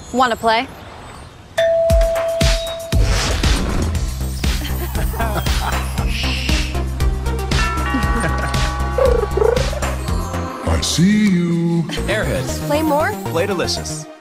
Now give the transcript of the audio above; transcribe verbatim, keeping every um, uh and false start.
Want to play? I see you. Airheads. Play more? Play delicious.